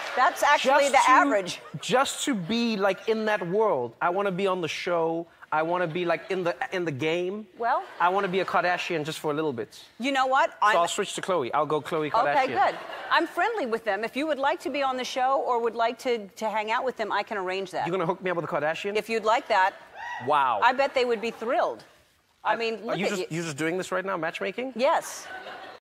That's actually the average. Just to be like in that world. I want to be on the show. I want to be like in the game. Well, I want to be a Kardashian just for a little bit. You know what? So I'll switch to Khloe. I'll go Khloe Kardashian. Okay, good. I'm friendly with them. If you would like to be on the show or would like to hang out with them, I can arrange that. You're going to hook me up with a Kardashian? If you'd like that. Wow. I bet they would be thrilled. I mean, look are you at just, you're just doing this right now, matchmaking? Yes.